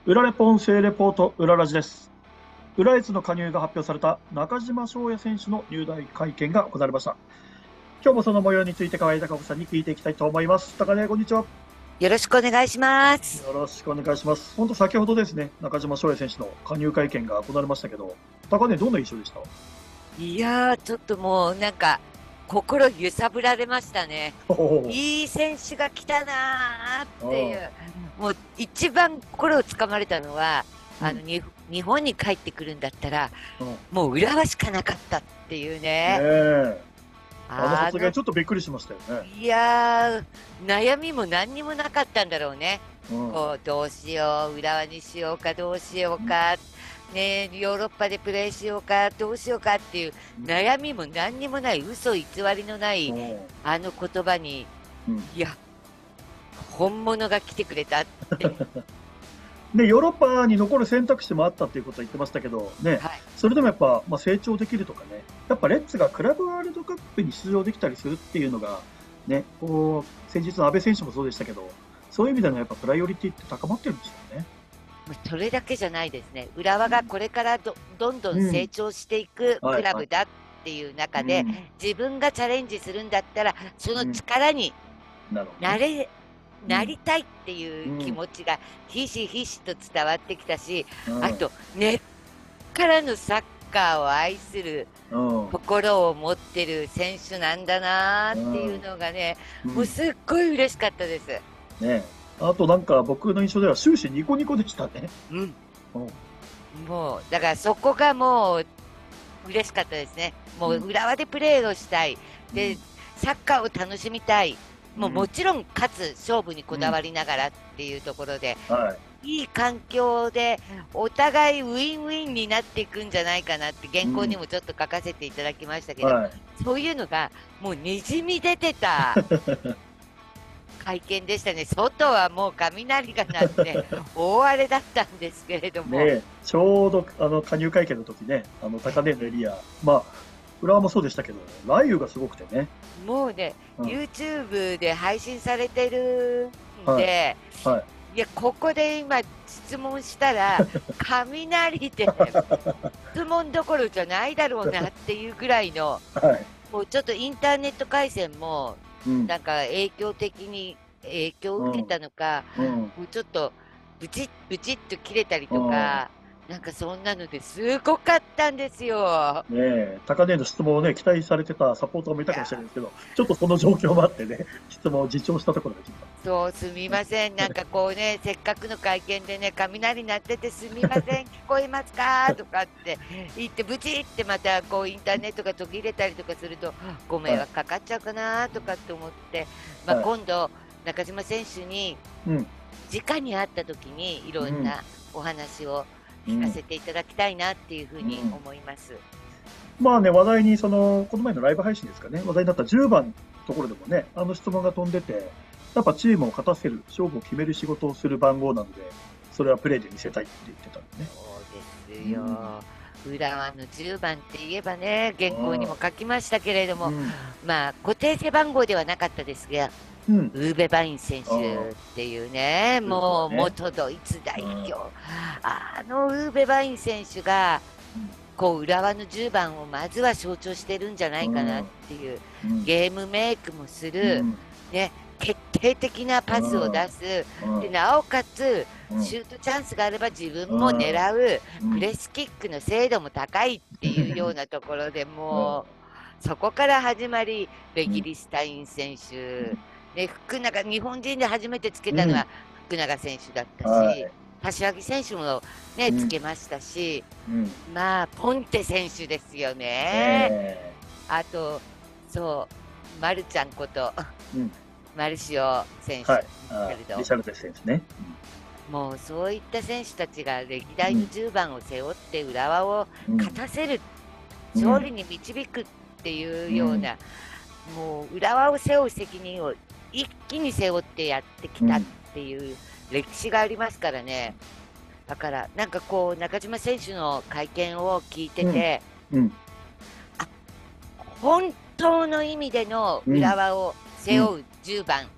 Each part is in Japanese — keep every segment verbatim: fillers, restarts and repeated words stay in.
裏レポ音声レポート裏ラジです。浦越の加入が発表された中島翔也選手の入団会見が行われました。今日もその模様について河合貴子さんに聞いていきたいと思います。高根こんにちは。 よろしくお願いします。 よろしくお願いします。本当先ほどですね、中島翔也選手の加入会見が行われましたけど、高根どんな印象でした？ いやー、ちょっともうなんか、心揺さぶられましたね。 おお、 いい選手が来たなーっていあう。もう一番心をつかまれたのは、 あ、うあの、 ん、 に、日本に帰ってくるんだったら、 うん、 もう浦和しかなかったっていうねね。 え、あのあの、 発言ちょっとびっくりしましたよね。 いやー、悩みも何にもなかったんだろうね。 うん、 こう、どうしよう、浦和にしようか、どうしようか、ね、ヨーロッパでプレーしようか、どうしようかっていう悩みも何にもない、嘘偽りのなうい、 ん、 あの言葉に、 うん。 いや、本物が来てくれたって。 で、ヨーロッパに残る選択肢もあったっていうことは言ってましたけど、ね、 はい。 それでもやっぱ、まあ、成長できるとかね、やっぱレッツがクラブワールドカップに出場できたりするっていうのが、ね、こう、先日の阿部選手もそうでしたけど、そういう意味でのやっぱプライオリティって高まってるんでしょうね。 もうそれだけじゃないですね。浦和がこれからど、どんどんうん。 成長していくはいはい。 クラブだっていう中で、 うん。 自分がチャレンジするんだったら、そのうん。 力になるほどね。 なれ、 うん。 なりたいっていう気うん。 持ちがひしひしと伝わってきたし、 うん。 あと、根っからのサッカーを愛するうん。 心を持ってる選手なんだなーっていううん。 のがね、もううん。 すっごい嬉しかったです。 ね。あとなんか僕の印象では終始ニコニコでしたね。 うん。 うん。 もう、だからそこがもう嬉しかったですね。もううん。 浦和でプレーをしたい。で、 うん。 サッカーを楽しみたい。もうもうん。 ちろん勝つ勝負にこうん。 だわりながらっていうところで、 はい。 いい環境でお互いウィンウィンになっていくんじゃないかなって原稿にうん。 もちょっと書かせていただきましたけど、 はい。 そういうのがもうにじみ出てた会見でしたね。外はもう雷が鳴って大荒れだったんですけれども、 ね、ちょうどあの加入会見の時ね、あの高値のエリア、まあ、浦和もそうでしたけど、雷雨がすごくてね。 もうね、 うん、 YouTube で配信されてるんはい、 で、 はい。 いや、ここで今質問したら、雷で質問どころじゃないだろうなっていうぐらいの、 はい。 もうちょっとインターネット回線も、 うん、 なんか影響的に影響を受けうん、 たのか、 うん、 もうちょっとブチッブチッと切れたりうん。 とか、なんかそんなのですごかったんですよ。 ねえ、高値の質問をね、期待されてたサポーターもいたかもしれないですけど、ちょっとその状況もあってね、質問を自重したところがちょっそう、すみとね。 ません。なんかこうね、せっかくの会見でね、雷鳴っててすみません、聞こえますかとかって言って、ブチってまたこうインターネットが途切れたりとかすると、ご迷はい、 惑かかっちゃうかなとかって思って、まあ、 はい。 今度、中島選手にうん、 直に会った時にいろうん、 んなお話を聞かうん、 せていただきたいなっていうふうにうん。 思います。 まあね、話題に、その、この前のライブ配信ですかね、話題になったじゅうばんのところでもね、あの質問が飛んでて、やっぱチームを勝たせる、勝負を決める仕事をする番号なので、それはプレーで見せたいって言ってたんでね。 そうですうん、 よ。浦和のじゅうばんって言えばね、原稿にあも書きましたけれども、 うん、 まあ、固定背番号ではなかったですが、 うん、 ウーベ・バイン選ああ、 手っていうね、 ループはもうね。 元ドイツ代うん、 表。あのウーベ・バイン選手が、こう、浦和のじゅうばんをまずは象徴してるんじゃないかなっうん、 ていう、 うん、 ゲームメイクもする、 うん、 ね、決定的なパスを出す。で、 うん、 なおかつ、 うん、 シュートチャンスがあれば自分もうん、 狙う、 うん、 プレスキックの精度も高いっていうようなところでうん、 もう、そこから始まり、ベうん、 ギリスタイン選手、ね、福永、日本人で初めてつけうん、 たのは福永選手だったし、 はい、 柏木選手もね、 うん、 つけましたし、 うん、 まあ、ポンテ選手ですよね。 えあと、そう、マルちゃんこと、 ー、うん、 マルシオ選手、 はい、 リシあャルド。 リシャルデス選手ね。 もうそういった選手たちが歴うん、 代のじゅうばんを背負って浦和をうん、 勝たせる、 うん、うん、 勝利に導くっていううん、 ような、もう浦和を背負う責任を一気に背負ってやってきたっていう歴史がありますからね。だから、なんかこう、中島選手の会見を聞いてうん、 て、 うん、 あ、本当の意味でのうん、 浦和を背負うじゅうばん、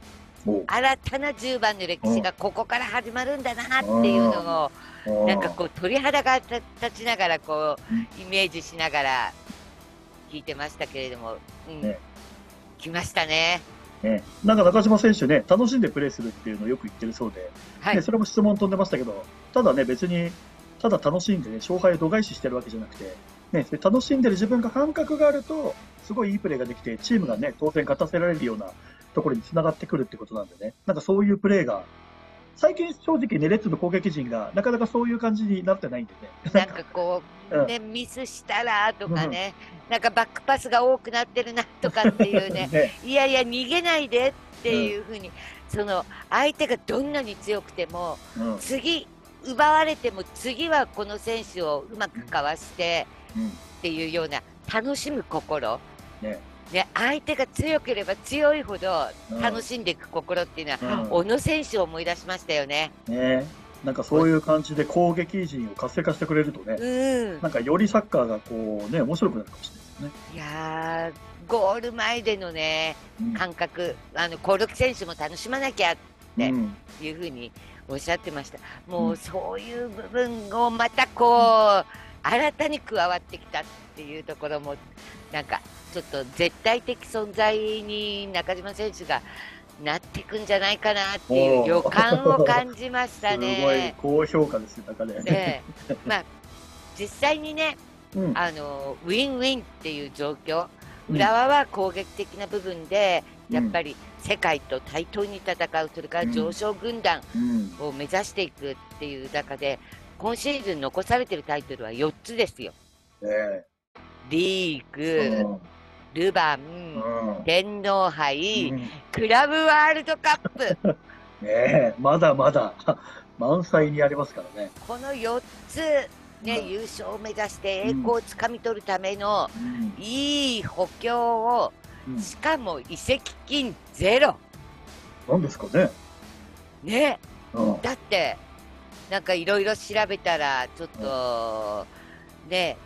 おう新たなじゅうばんの歴史がここから始まるんだなっていうのを、なんかこう鳥肌が立ちながらこうイメージしながら聞いてましたけれども、うん、 ね来ましたね。 ね、なんか中島選手ね、楽しんでプレーするっていうのをよく言ってるそうで、 はいね、それも質問飛んでましたけど、ただね、別に、ただ楽しんでね、勝敗を度外視してるわけじゃなくて、ね、楽しんでる自分が感覚があると、すごいいいプレーができて、チームがね、当然勝たせられるようなところにつながってくるってことなんでね、なんかそういうプレーが、最近正直ね、レッズの攻撃陣がなかなかそういう感じになってないんでね。 なんかこう、 うんね、ミスしたらとかね、なんかバックパスが多くなってるなとかっていうね、 ねいやいや、逃げないでっていうふうに、その相手がどんなに強くても、 うん次、奪われても次はこの選手をうまくかわしてうんっていうような楽しむ心、 ねね、相手が強ければ強いほどうん楽しんでいく心っていうのは、 うん小野選手を思い出しましたよね。 ねなんかそういう感じで攻撃陣を活性化してくれるとね、 うんなんかよりサッカーがこうね、面白くなるかもしれないですね。 いやー、ゴール前でのね、 うん感覚、あの、興梠選手も楽しまなきゃってうんいうふうにおっしゃってました。もううんそういう部分をまたこう、新たに加わってきたっていうところも、なんか、ちょっと絶対的存在に中島選手がなっていくんじゃないかなっていうおー予感を感じましたすごいね。 高評価ですよ、中で。 で、まあ、実際にね、 うんあのウィンウィンっていう状況、 うん浦和は攻撃的な部分で、 うんやっぱり世界と対等に戦う、それから上昇軍団うんを目指していくっていう中で、今シーズン残されてるタイトルはよっつですよ。 ねリーえグ、ルヴァン、 うん天皇杯、 うんクラブワールドカップ、 ねえまだまだ満載にありますからね。 このよっつ、ね、 うん優勝を目指して栄光をつかみ取るためのうんいい補強を、 うんしかも移籍金ゼロ。 なんですかね。 ね、 うんだって、なんかいろいろ調べたら、ちょっと、ね、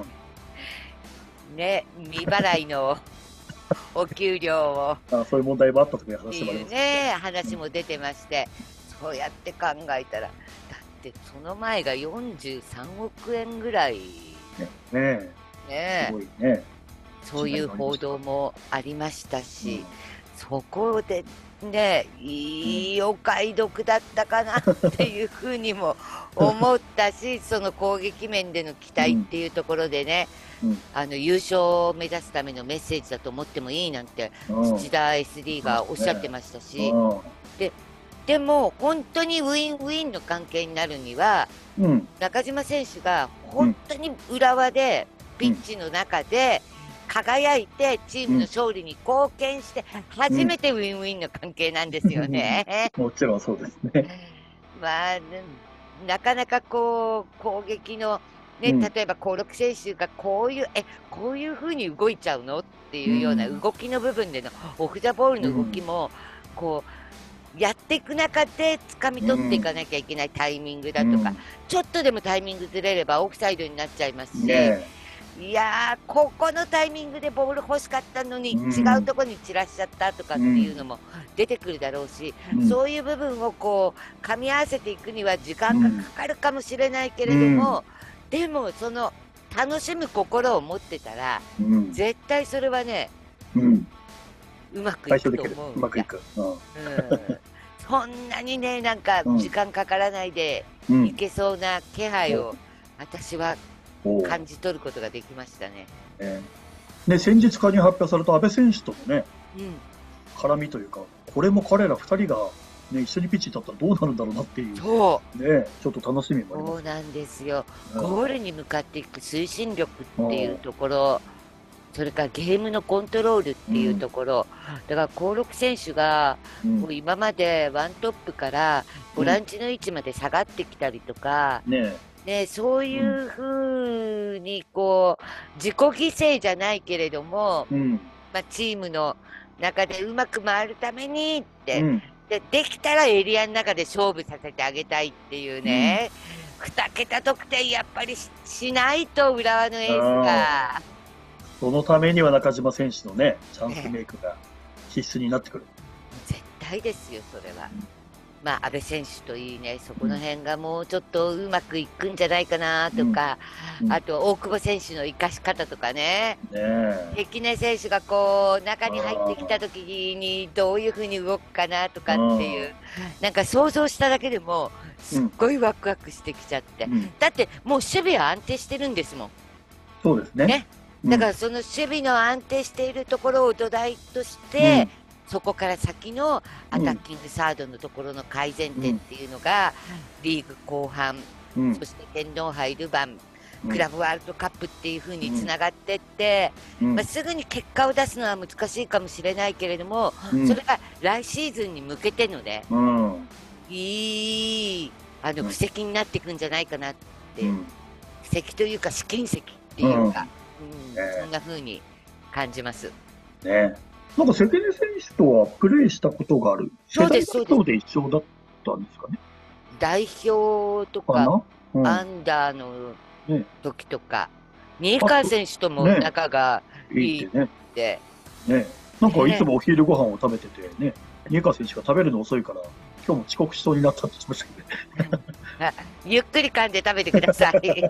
ね、未払いのお給料をあそういう問題もあったというっていう話もありますね、話も出てまして、そうやって考えたら、だってその前がよんじゅうさんおくえんぐらい、 ね。ねえねす、ごいね。 そういう報道もありましたし、そこでね、いいお買い得だったかなっていうふうにも思ったし、その攻撃面での期待っていうところでね、 うんあの優勝を目指すためのメッセージだと思ってもいいなんて、 うん土田 エスディー がおっしゃってましたし、 うでも本当にウィンウィンの関係になるには、 んうん中島選手が本当に浦和で、ピッチの中で輝いて、チームの勝利に貢献して、初めてウィンウィンの関係なんですよね。 もちろんそうですね。 まあ、なかなかこう、攻撃の、ね、 うん例えば興梠選手がこういう、え、こういう風に動いちゃうのっていうようなうん動きの部分での、オフ・ザ・ボールの動きも、こう、やっていく中で掴み取っていかなきゃいけないタイミングだとか、ちょっとでもタイミングずれればオフサイドになっちゃいますし、 うんねいやー、ここのタイミングでボール欲しかったのに、 うん違うところに散らしちゃったとかっていうのも出てくるだろうし、 うんそういう部分をこう噛み合わせていくには時間がかかるかもしれないけれども、でもその楽しむ心を持ってたら、 うん絶対それはね、 うんうまくい解消できるくと思う。 うまくいく。うんうんそんなにね、なんか時間かからないでうんいけそうな気配を私はおう感じ取ることができましたね。 ねね、先日加入発表された阿部選手とのね、 うん絡みというか、これも彼らふたりが、ね、一緒にピッチに立ったらどうなるんだろうなっていう、 そうね、ちょっと楽しみもあります。 そうなんですよ。 うんゴールに向かっていく推進力っていうところ、それからゲームのコントロールっていうところ、だから興梠選手がうんこう今までワントップからボランチの位置まで下がってきたりとか、 ねね、そういうふうにこう自己犠牲じゃないけれども、 うんまあ、チームの中でうまく回るためにって、 うんでできたらエリアの中で勝負させてあげたいっていうね、に桁得点やっぱり し, しないと浦和のエースが、 そのためには中島選手のね、チャンスメイクが必須になってくる。 絶対たいですよ、それは。まあ、阿部選手といいね、そこの辺がもうちょっとうまくいくんじゃないかなとか、 うんうん、 あと大久保選手の生かし方とかね、 ね関根選手がこう中に入ってきた時にどういうふうに動くかなとかっていう、なんか想像しただけでもすっごいワクワクしてきちゃって、うん、だってもう守備は安定してるんですもん。 そうですね。 ね、だからその守備の安定しているところを土台として、うん、そこから先のアタッキングサードのところの改善点っていうのが、うん、リーグ後半、うん、そして天皇杯ルヴァン、うん、クラブワールドカップっていうふうにつながってって、うんまあ、すぐに結果を出すのは難しいかもしれないけれども、うん、それが来シーズンに向けてのね、うん、いいあの布石になっていくんじゃないかなって、うん、布石というか試金石っていうか、うんうんね、そんなふうに感じます。 ね、なんか関根選手とはプレーしたことがある。 そうです、 そうです。世代で一緒だったんですかね。 代表とか、うん、アンダーの時とか、ね、新川選手とも仲がいいって。ね、いいねね、なんかいつもお昼ご飯を食べててね、新川選手が食べるの遅いから、今日も遅刻しそうになったって言ってましたけどね。 ゆっくり噛んで食べてください。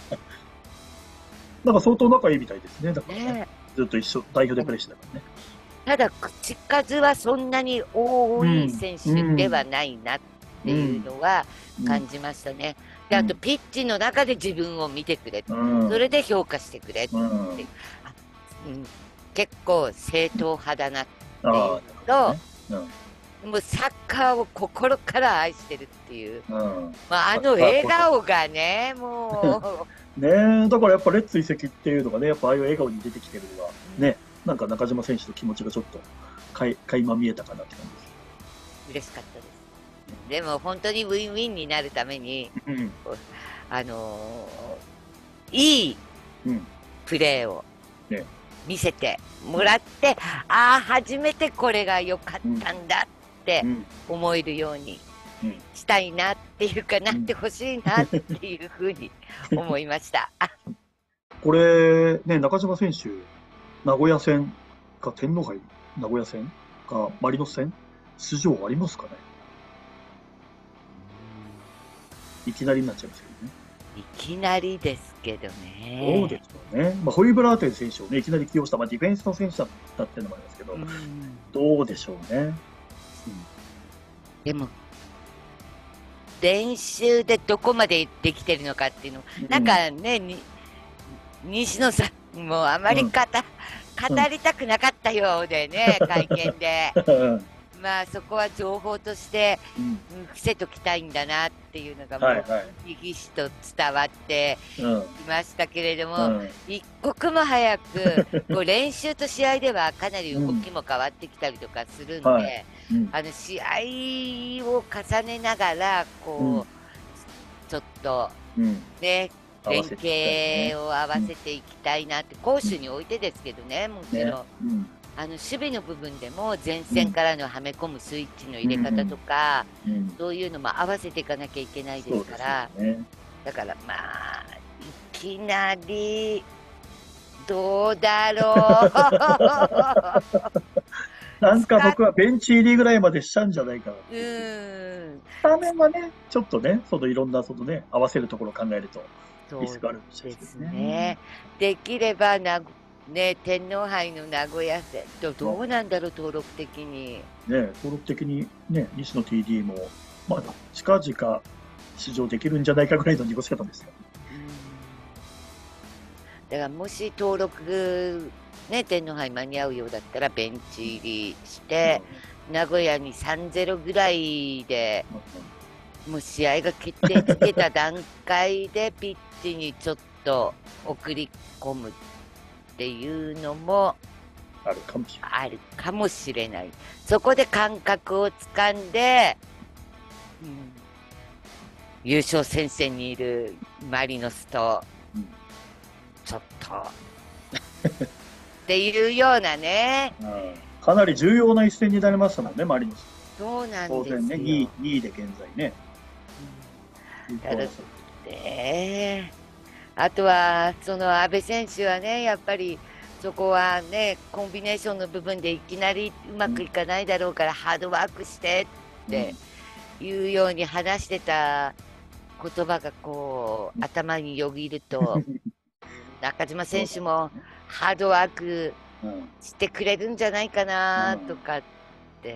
なんか相当仲いいみたいですね。だからね、ねずっと一緒、代表でプレーしてたからね。 ただ、口数はそんなに多い選手ではないなっていうのは感じましたね。で、あと、ピッチの中で自分を見てくれ、うん、それで評価してくれっていう、うんうん、結構正統派だなっていうのと、ねうん、もうサッカーを心から愛してるっていう、うんまあ、あの笑顔がね、もう。 ねだからやっぱレッツ移籍っていうのがね、やっぱああいう笑顔に出てきてるのは、ね、なんか中島選手の気持ちがちょっとかい垣間見えたかなって感じです。 嬉しかったです。でも本当にウィンウィンになるために、うん、あのー、いいプレーを見せてもらって、ね、ああ、初めてこれが良かったんだって思えるようにしたいなっていうか、なってほしいなっていうふうに思いました。 これ、ね、中島選手、名古屋戦か天皇杯名古屋戦かマリノス戦、出場ありますかね。いきなりになっちゃいますけどね。 いきなりですけどね。 そうですよね。まあ、ホイブラーテン選手をね、いきなり起用した、まあ、ディフェンスの選手だったっていうのもありますけど、うん、どうでしょうね。うん、 でも、練習でどこまでできてるのかっていうの、うん、なんかね、に西野さんもあまり語、うん、語りたくなかったようでね、うん、会見で。まあそこは情報として伏せときたいんだなっていうのがもうひぎしと伝わっていましたけれども、うん、一刻も早くこう練習と試合ではかなり動きも変わってきたりとかするんで、うんはいうん、あの試合を重ねながらこう、うん、ちょっとね、うん、連携を合わせていきたいなって、攻守においてですけどね、もちろん。ねうんあの守備の部分でも前線からのはめ込むスイッチの入れ方とか、うんうん、そういうのも合わせていかなきゃいけないですから、ね、だからまあいきなりどうだろうなんか僕はベンチ入りぐらいまでしたんじゃないかな。うん。スタメンはね、ちょっとね、そのいろんなそのね合わせるところを考えるとリスクあるんですね。 できればな。ね、天皇杯の名古屋戦とどうなんだろう、登録的に。 ね、登録的に、ね、西野 ティーディー も、まあ、近々出場できるんじゃないかぐらいの濁し方ですよ。 だからもし登録、ね、天皇杯間に合うようだったらベンチ入りして、うん、名古屋に さんたいゼロ ぐらいで、うん、もう試合が決定つけた段階でピッチにちょっと送り込む。っていうのもあるかもしれない。 あるかもしれない。そこで感覚をつかんで、うん、優勝戦線にいるマリノスと、うん、ちょっとっていうようなね、うん、 かなり重要な一戦になりましたもんね、マリノス。 そうなんですよ。当然ね、にい、にいで現在ね。 うん、だってあとは、その安倍選手はね、やっぱりそこはね、コンビネーションの部分でいきなりうまくいかないだろうからハードワークしてっていうように話してた言葉がこう頭によぎると、中島選手もハードワークしてくれるんじゃないかなとかって。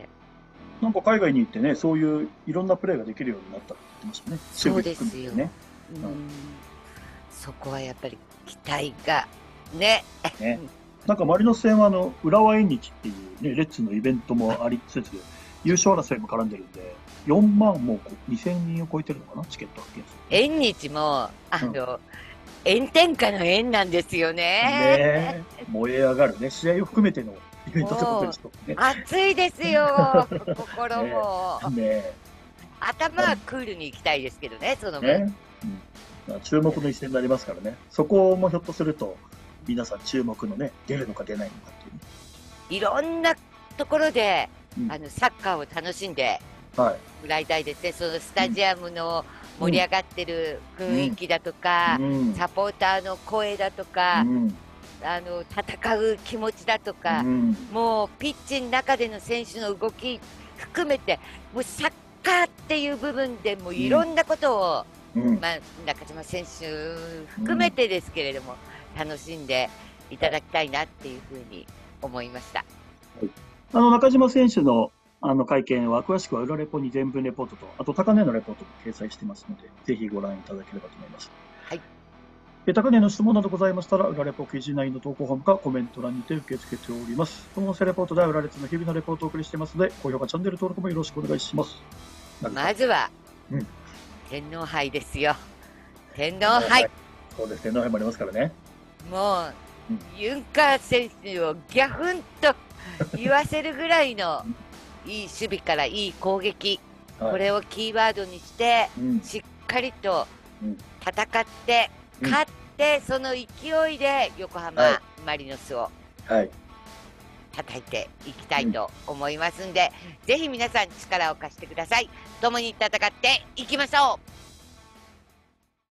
なんか海外に行ってね、そういういろんなプレーができるようになったって言ってましたね。 そうですよね。うん、そこはやっぱり期待がね。 ね、なんかマリノス戦はあの浦和縁日っていうね、レッツのイベントもありつつ、優勝争いも絡んでるんで、よんまんもうにせんにんを超えてるのかな、チケット発見数。 縁日も、あの、うん、炎天下の縁なんですよね。ね燃え上がるね、試合を含めてのイベントってことですよね。 暑いですよ、心も。ねね、頭はクールに行きたいですけどね、その分。ね、 うん、注目の一戦になりますからね、そこもひょっとすると、皆さん注目のね、出るのか出ないのかっていう、ね、 いろんなところで、うん、あのサッカーを楽しんでもらいたいですね、はい、そのスタジアムの盛り上がってる雰囲気だとか、うん、サポーターの声だとか、うん、あの戦う気持ちだとか、うん、もうピッチの中での選手の動き含めて、もうサッカーっていう部分でもいろんなことを、うんまあ、中島選手含めてですけれども、楽しんでいただきたいなっていうふうに思いました。 はい、あの中島選手のあの会見は詳しくは裏レポに全文レポートと、あと高値のレポートも掲載してますので、ぜひご覧いただければと思います。 はい。 高値の質問などございましたら、裏レポ記事内の投稿フォームかコメント欄にて受け付けております。この音声レポートでは裏列の日々のレポートをお送りしていますので、高評価、チャンネル登録もよろしくお願いします。 まずは、うん、天皇杯ですよ。天皇杯。 そうです、天皇杯もありますからね。 もう、うん、ユンカー選手をギャフンと言わせるぐらいのいい守備からいい攻撃、はい、これをキーワードにして、うん、しっかりと戦って、うん、勝って、その勢いで横浜、はい、マリノスを叩いていきたいと思いますんで、うん、ぜひ皆さん力を貸してください。共に戦っていきましょう。